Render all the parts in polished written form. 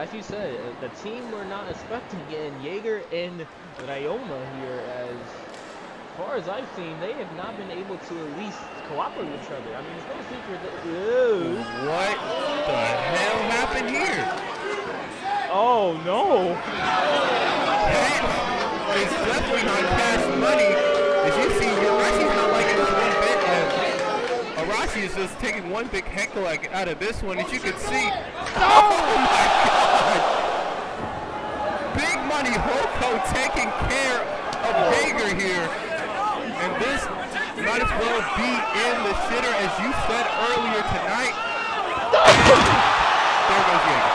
as you said, the team we're not expecting in Jaeger and Ryoma here, as far as I've seen, they have not been able to at least cooperate with each other. I mean, it's no secret that... Ew. What the hell happened here? Oh, no. That is definitely not cash money. As you see, Arashi's not liking this one bit. Arashi is just taking one big heckle out of this one, as you can see. Oh my God! Big money Hoko taking care of Jaeger here. And this might as well be in the shitter, as you said earlier tonight. There goes Jaeger.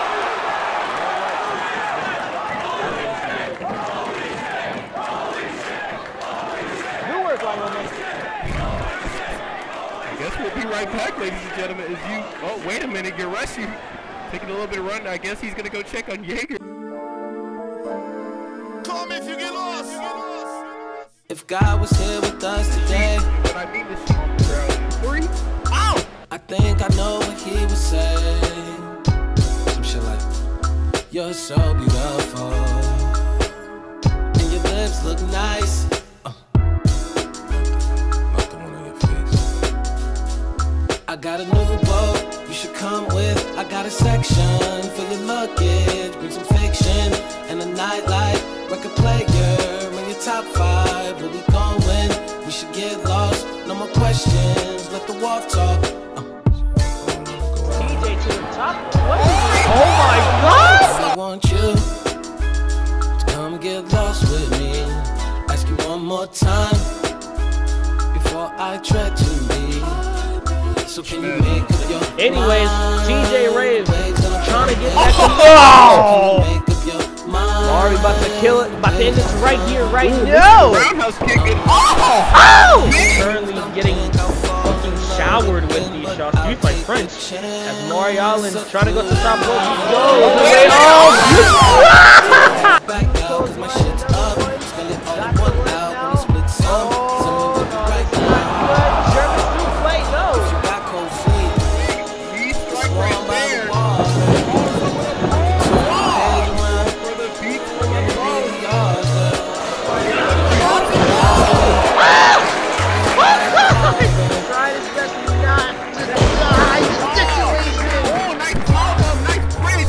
Good work, Ryoma. I guess we'll be right back, ladies and gentlemen. As you, oh, wait a minute, Urashi taking a little bit of run. I guess he's gonna go check on Jaeger. Call me if you get lost. If God was here with us today, But I mean to see three. Oh! I think I know what he would say. Some shit like, you're so beautiful, and your lips look nice. Not the one on your face. I got a new boat you should come with. I got a section for your luggage. Bring some fiction and a nightlight record player. Bring your top 5. Where we going? We should get lost. No more questions. Let the wolf talk. TJ to the top. What is it? Oh my God! I want you to come get lost with me. Ask you one more time before I tread to leave. So can you make up your Anyways, mind? TJ Ray is trying to get back to Mari about to kill it, about to end this right here, right now. Roundhouse kicking. Currently getting fucking showered with these shots. Excuse my French. As Mari Allen trying to go to the top rope. He goes. Back out, 'cause my shit's up. Spend it all in one out when it splits some. Someone with me right now. German souffle, no. If you got cold feet, He's right there. For the beat from above. Trying his best to not die situation. Oh, nice follow-up, nice bridge.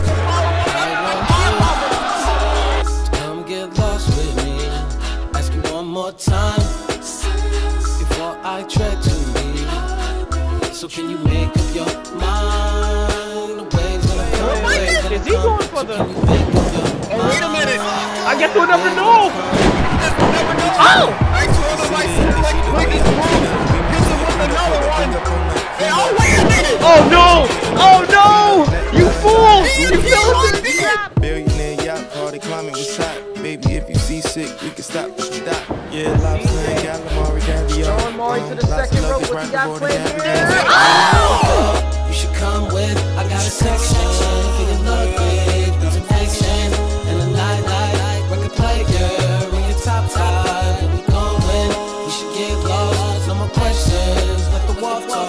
come get lost with me. Ask you one more time before I tread to leave. So can you make up your mind? The waves gonna come. Oh my goodness, is he going for the... Can you make up your Oh, wait a minute. I guess we'll never know. Oh! Nice roll to my center like quickest move. Hits him with another one. Hey, oh, wait a minute. Oh no! Oh no! You fool! You fell into the trap! Billionaire yacht party climbing with shot. Baby, if you see sick, we can stop if you die. Yeah, lobster and calamari, caviar. Throwing Mari to the second rope. What you got planned here? You should come with. I got a section for your luggage. Bring some fiction and a night record player. Bring your top 5. Where we going? We should get lost. No more questions. Let the wolf talk.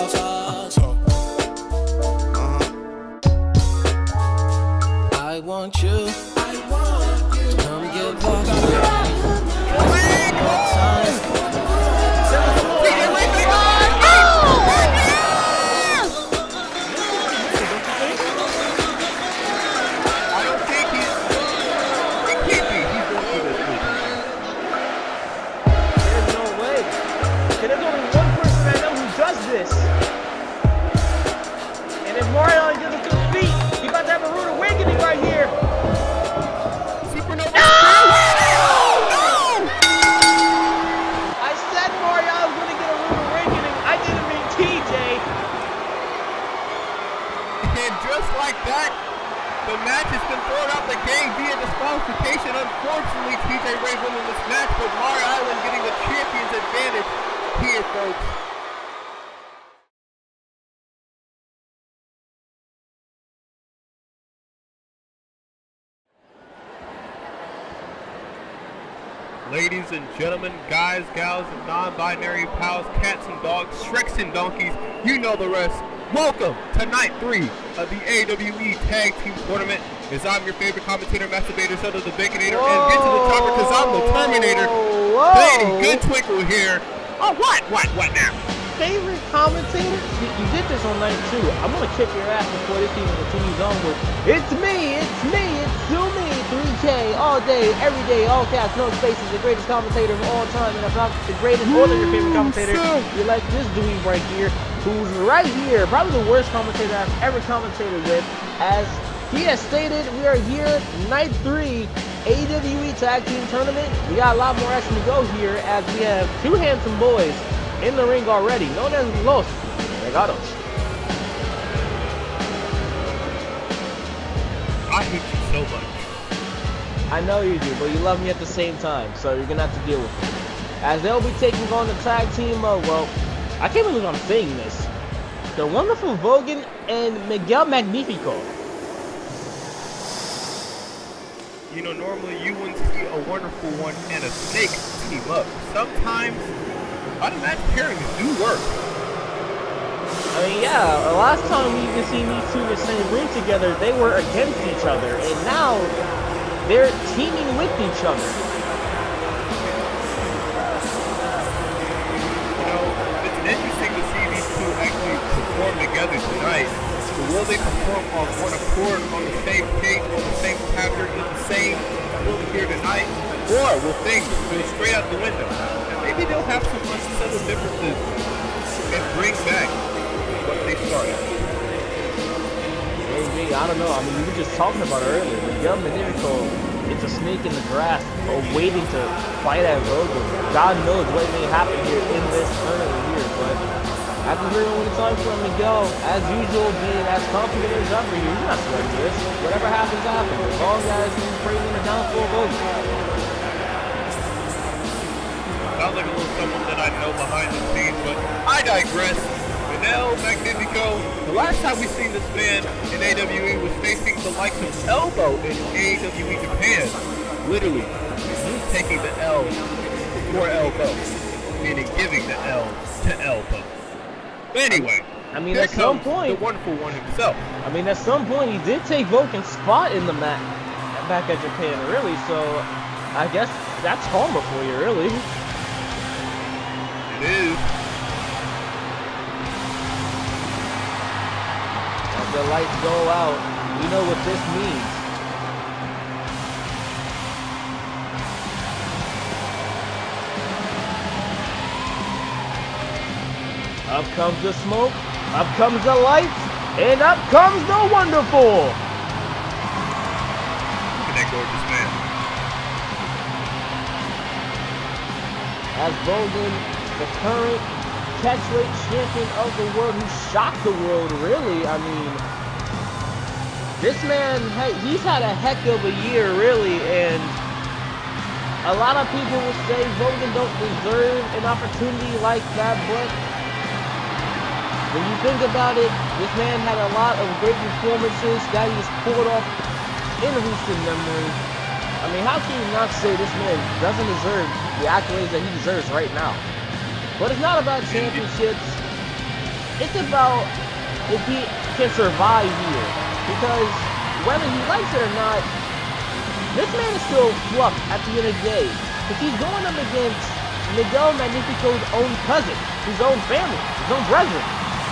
I want you. Come get lost with me. I don't think he can't be. He's going through this week. There's no way. There's only one person I know who does this. And if Mari Allen gets to his feet, he's about to have a rude awakening right here. Supernova. No! I said Mari Allen's going to get a rude awakening. I didn't mean TJ. And just like that, the match has been thrown out the game via disqualification. Unfortunately, TJ Ray winning this match, but Mari Allen getting the champion's advantage here, folks. Ladies and gentlemen, guys, gals, and non-binary pals, cats and dogs, shreks and donkeys, you know the rest. Welcome to night 3 of the AWE Tag Team Tournament. As I'm your favorite commentator, Masturbator, Soto the Baconator, and get to the topper because I'm the Terminator. Lady, good twinkle here. Oh, what now? Favorite commentator? You did this on night 2. I'm gonna kick your ass before this even continues onward. It's me, it's Sumi, 3K, all day, every day, all caps, no spaces, the greatest commentator of all time, and if not the greatest or your favorite commentator, you like this dweeb right here, who's right here, probably the worst commentator I've ever commentated with, as he has stated, we are here, night 3, AWE Tag Team Tournament. We got a lot more action to go here, as we have 2 handsome boys in the ring already, known as Los Regados. I hate you so much. I know you do, but you love me at the same time, so you're gonna have to deal with it. As they'll be taking on the tag team, well, I can't believe I'm saying this. The wonderful Vogan and Miguel Magnifico. You know, normally you wouldn't see a wonderful one and a snake team up. Sometimes automatic pairings do work. I mean, yeah, the last time we even seen these two in the same ring together, they were against each other, and now they're teaming with each other. You know, it's interesting to see these two actually perform together tonight. But will they perform on one accord, on the same page, on the same chapter, in the same room here tonight? Or will things go straight out the window? And maybe they'll have some unsettled differences and bring back what they started. Maybe, I don't know. I mean, we were just talking about it earlier. Miguel Magnifico, it's a snake in the grass, waiting to fight at Vogan. God knows what may happen here in this tournament here, but after hearing all the time from Miguel, as usual, being as confident as ever, you're not sweating this. Whatever happens, happens. As long as he's praising the downfall of Vogan. Sounds like a little someone that I know behind the scenes, but I digress. Miguel Magnifico, the last time we seen this man in AWE was facing the likes of Elbow in AWE Japan. Literally, taking the L for Elbow, meaning giving the L to Elbow. Anyway, I mean, at some point, the wonderful one himself. I mean, at some point, he did take Vogan's spot in the mat back at Japan, really, so I guess that's karma for you, really. It is. As the lights go out, you know what this means. Up comes the smoke, up comes the lights, and up comes the wonderful. Look at that gorgeous man. As Vogan, the current catchweight champion of the world, who shocked the world, really. I mean, this man, he's had a heck of a year, really, and a lot of people will say Vogan don't deserve an opportunity like that, but when you think about it, this man had a lot of great performances that he's pulled off in recent memory. I mean, how can you not say this man doesn't deserve the accolades that he deserves right now? But it's not about championships. It's about if he can survive here. Because whether he likes it or not, this man is still fluff at the end of the day. Because he's going up against Miguel Magnifico's own cousin, his own family, his own brethren.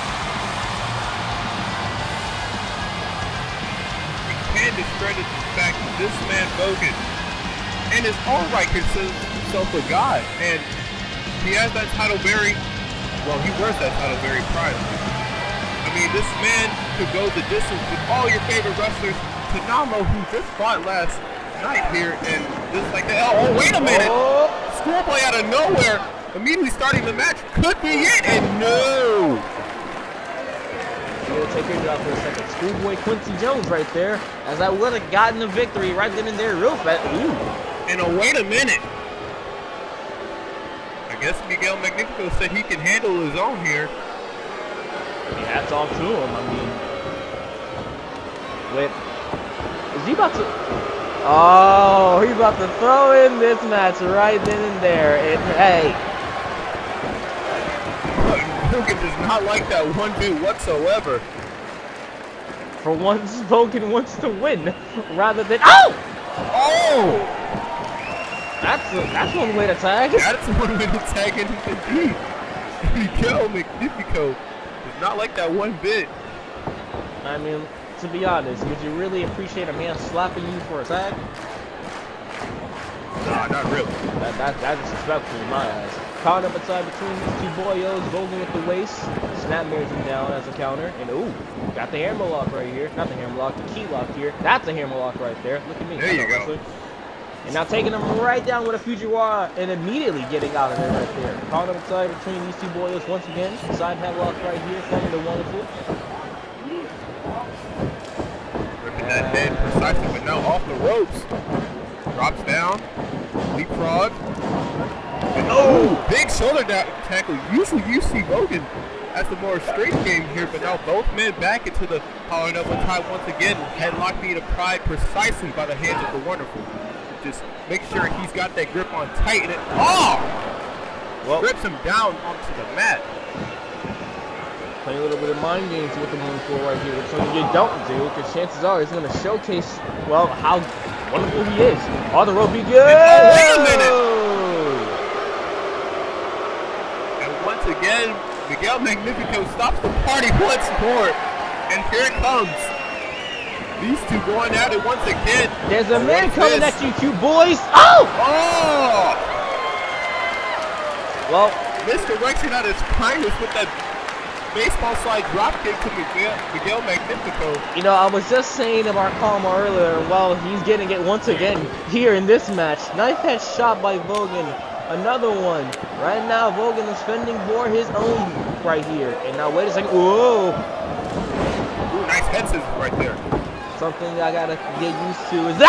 And discredit the fact that this man Vogan, in his own right, considers himself a god, and he has that title very, well, he wears that title very proudly. I mean, this man could go the distance with all your favorite wrestlers. Tanamo, who just fought last night here, and just like that. Oh, wait a minute! Schoolboy out of nowhere, immediately starting the match, could be it, and no! We'll take it out for a second. Schoolboy Quincy Jones right there, as I would have gotten the victory right then and there real fast. Ooh. And wait a minute. I guess Miguel Magnifico said he can handle his own here. I mean, hats off to him. I mean, wait, is he about to? Oh, he's about to throw in this match right then and there. And hey. Vogan does not like that one bit whatsoever. For once, Bogan wants to win rather than That's one way to tag. That's one way to tag in indeed. Miguel Magnifico is not like that one bit. I mean, to be honest, would you really appreciate a man slapping you for a tag? Nah, not really. That's disrespectful in my eyes. Caught up inside between these two boyos, Bogan with the waist. Snap marries him down as a counter. And ooh, got the hammerlock right here. Not the hammerlock, the key lock here. That's a hammerlock right there. Look at me. There you go. And now taking him right down with a Fujiwara and immediately getting out of there right there. Caught up inside between these two boyos once again. Side headlock right here from the wonderful. Ripping that head precisely, but now off the ropes. Drops down. Leapfrog. And big shoulder tackle. Usually you see Bogan as the more straight game here, but now both men back into the collar double tie once again. Headlock being applied precisely by the hands of the wonderful. Just make sure he's got that grip on tight, and it strips him down onto the mat. Playing a little bit of mind games with the moonfall right here, which something you don't do, because chances are he's going to showcase, well, how wonderful he is. On the rope he goes! Wait a minute! And once again, Miguel Magnifico stops the party once more, and here it comes. These two going at it once again. There's a man coming at you two boys. Oh! Well, misdirection at his finest with that baseball slide dropkick to Miguel Magnifico. You know, I was just saying about Karma earlier, well, he's getting it once again here in this match. Knife head shot by Bogan. Another one. Right now, Bogan is fending for his own right here. And now, wait a second. Whoa! Ooh, nice head scissors right there. Something I gotta get used to is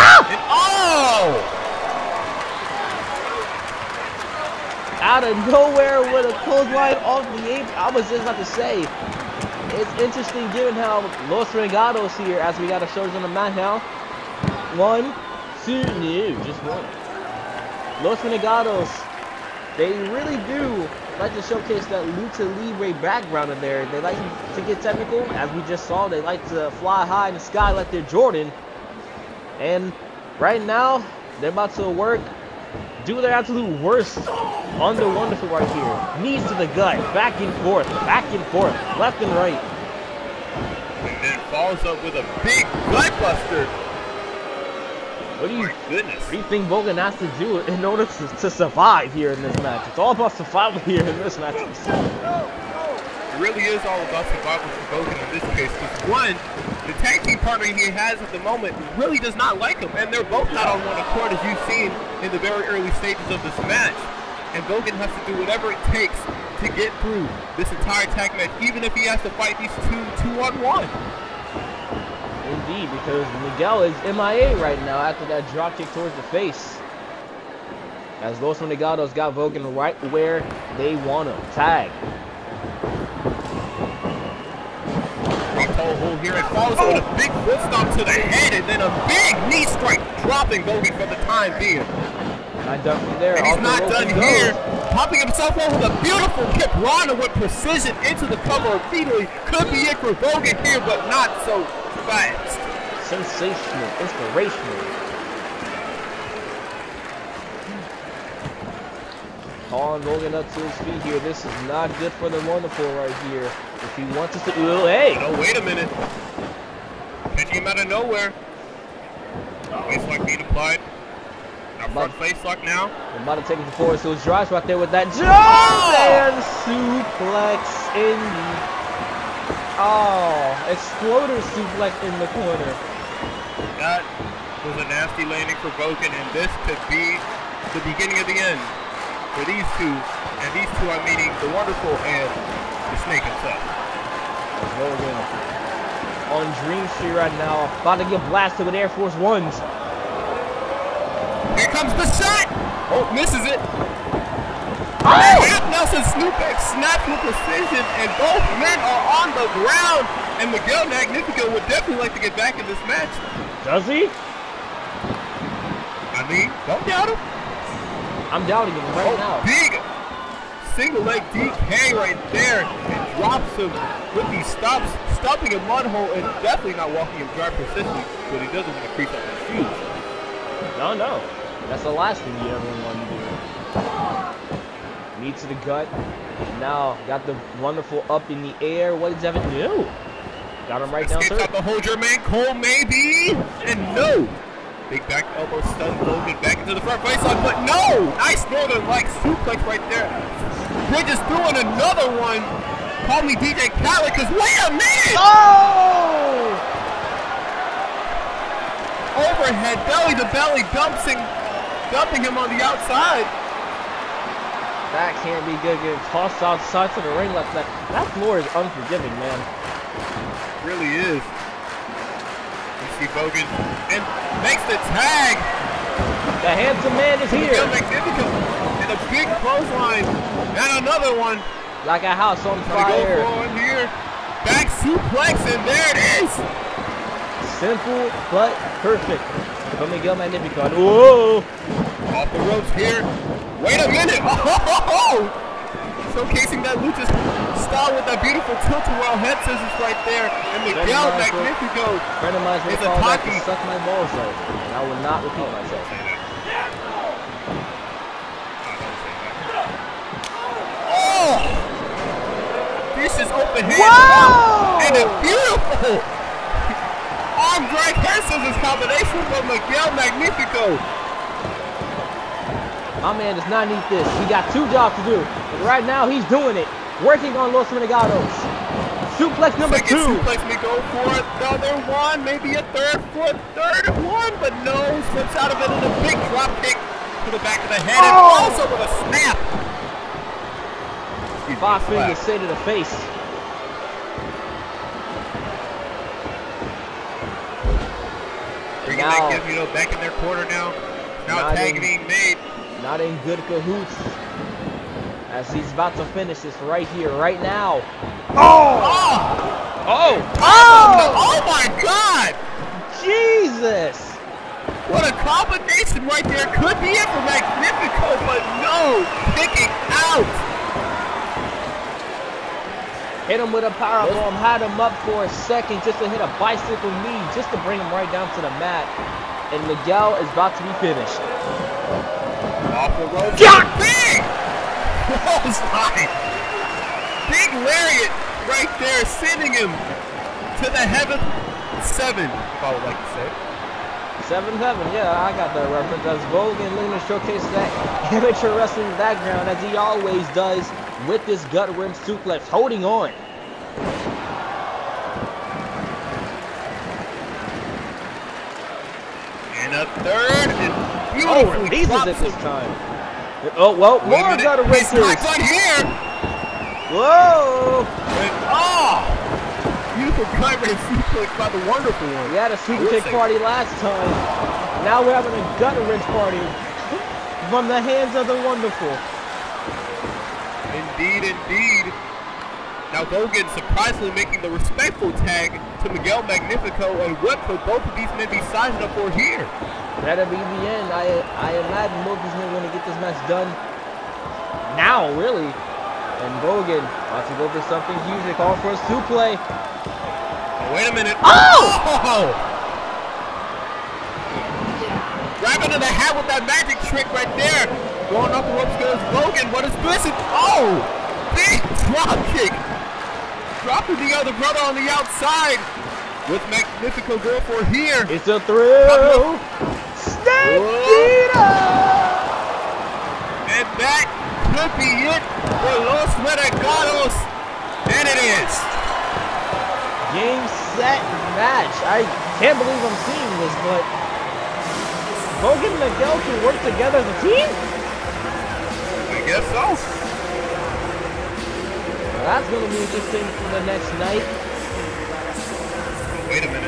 out of nowhere with a clothesline off the apron. I was just about to say, it's interesting given how Los Renegados here, as we got our shoulders on the mat now. 1, 2, no, just one. Los Renegados, they really do like to showcase that lucha libre background in there. They like to get technical, as we just saw. They like to fly high in the sky like they're Jordan. And right now, they're about to work, do their absolute worst on the wonderful right here. Knees to the gut, back and forth, left and right. And then follows up with a big gut buster. What do you goodness. think Bogan has to do in order to survive here in this match? It's all about survival here in this match. It really is all about survival for Bogan in this case. Because one, the tag team partner he has at the moment really does not like him. And they're both not on one accord, as you've seen in the very early stages of this match. And Bogan has to do whatever it takes to get through this entire tag match, even if he has to fight these two-on-one. Indeed, because Miguel is MIA right now after that dropkick towards the face. As Los Renegados got Bogan right where they want him. Tag. Toe hold here and follows with a big foot stomp to the head and then a big knee strike, dropping Bogan for the time being. Not done there. And he's not done here. Popping himself over with a beautiful kick Rana with precision into the cover immediately. Could be it for Bogan here, but not so fast. Sensational, inspirational. Calling Bogan up to his feet here. This is not good for the wonderful right here. If he wants us to, hey! No, wait a minute. Catching him out of nowhere. Face lock being applied. Now front face lock now. I'm about to take him forward, so it's Josh right there with that German suplex in the exploder suplex in the corner. That was a nasty landing for Bogan, and this could be the beginning of the end for these two. And these two are meeting the wonderful and the Snake himself. Bogan on Dream Street right now, about to get blasted with Air Force Ones. Here comes the shot! Oh, misses it. Oh! Nelson Snoopex snaps with precision, and both men are on the ground. And Miguel Magnifico would definitely like to get back in this match. Does he? I mean, don't doubt him. I'm doubting him right now. Big single leg DK right there and drops him with these stops, stopping a mud hole and definitely not walking him dry persistently, but he doesn't want to crease up his shoes. No. That's the last thing you ever want to do. Knee to the gut. Now got the wonderful up in the air. What does Evan do? Got him right down Escapes third. out the hold your man Cole maybe, and no. Big back elbow stun Logan back into the front face line, but no! Nice Northern Light suplex right there. Bridges throwing another one. Call me DJ Khaled, because wait a minute! Oh! Overhead, belly to belly, dumping him on the outside. That can't be good. Getting tossed outside to the ring like that. That floor is unforgiving, man. Really is. You see Bogan and makes the tag. The handsome man is here. Magnificent. And a big clothesline. And another one. Like a house on Gonna go fire. for one here. Back suplex, and there it is. Simple but perfect. From Miguel Magnifico. Whoa! Off the ropes here. Wait a minute. Oh! Showcasing that lucha style with that beautiful tilt-a-whirl head scissors right there. And Miguel Magnifico Friend of mine is a call that to talkie. suck my balls over. And I will not repeat myself. Oh! Vicious open hand. Wow! And a beautiful arm drag head scissors combination from Miguel Magnifico. My man does not need this. He got 2 jobs to do. But right now, he's doing it. Working on Los Renegados. Suplex number 2. Suplex may go for another one, maybe a third one, but no, slips out of it in a big drop kick to the back of the head, and also with a snap. 5 fingers say to the face. Bringing Now- that Gizmo back in their corner now. Now Not tag in- being made. Not in good cahoots. As he's about to finish this right here, right now. Oh! Oh my God! Jesus! What a combination right there. Could be it for Magnifico, but no, kicking out. Hit him with a powerbomb, had him up for a second just to hit a bicycle knee, just to bring him right down to the mat. And Miguel is about to be finished. Off the rope. Big! Clothesline. Big lariat right there, sending him to the heaven 7, if I would like to say. 7-7, yeah, I got that reference. As Bogan looking to showcase that amateur wrestling background, as he always does with this gut-wrench suplex, holding on. And a third, and beautifully Releases drops it this him. time. Oh, well, Wait a more minute, gut he's wrenches. dropped on here. Whoa! And, beautiful primary suplex by the wonderful one. We had a super kick party last time. Now we're having a gut wrench party from the hands of the wonderful. Indeed, indeed. Now Bogan surprisingly making the respectful tag to Miguel Magnifico, and what could both of these men be sizing up for here? That'll be the end. I imagine both of these men are going to get this match done now, really. And Bogan about to go for something huge. They call for a suplex. Oh, wait a minute. Oh! Grab into the hat with that magic trick right there. Going off the ropes goes Bogan. What is this? Oh! Big drop kick. Dropping the other brother on the outside. With Magnifico going for here. It's a thrill. Stampede! And that could be it for Los Renegados. And it is. Game, set, match. I can't believe I'm seeing this, but Bogan and Miguel can work together as a team? I guess so. Well, that's going to be interesting for the next night. Wait a minute.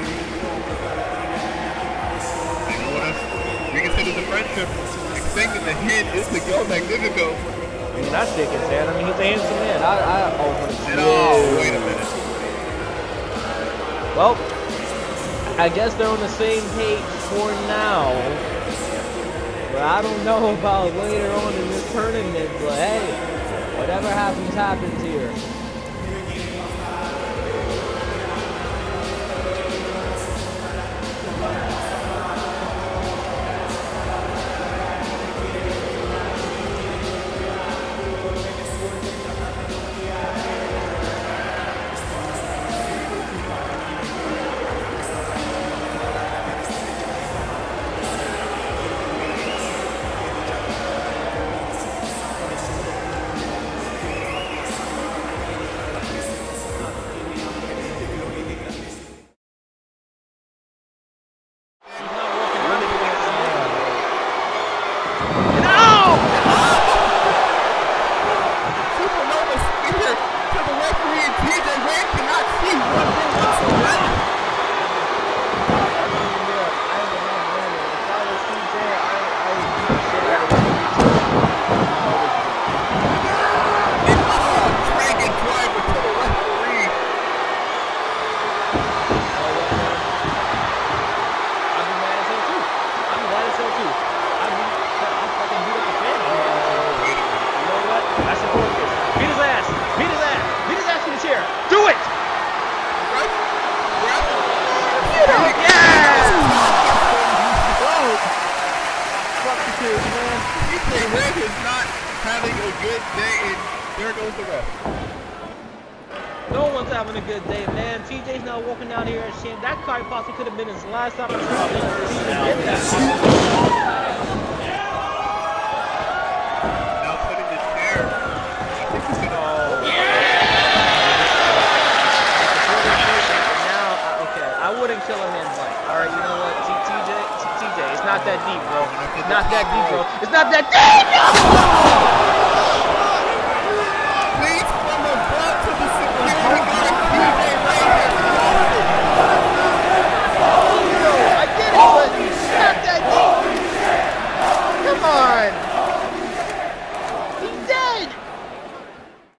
You know what? Reconsider the friendship. Extending the hint is Miguel Magnifico. I mean, that's shaking his hand. I mean, he's a handsome man. Oh, wait a minute. Well, I guess they're on the same page for now. But I don't know about later on in this tournament. But hey, Whatever happens, happens here. Supernova spear to the referee, and TJ Rand cannot see one thing whatsoever. Dragon driver to the referee. I'd be mad as hell too. I'd be mad as hell too. I'm fucking beat up the fan. Wait a minute. You know what? I support this. Beat his ass. Beat his ass. Beat his ass to the chair. Do it! Yeah! Whoa! Fuck the kids, man. TJ Rand is not having a good day, and there goes the ref. No one's having a good day, man. TJ's now walking down here at shame. That card possibly could have been his last opportunity to even get that. Now putting the chair. I think he's gonna. Now, okay, I wouldn't kill a man's life. All right, you know what, TJ, it's not that deep, bro. It's not that deep, bro. It's not that deep. Leads from above to the security guard. TJ Rand. I get it, but it's not that deep. Come on.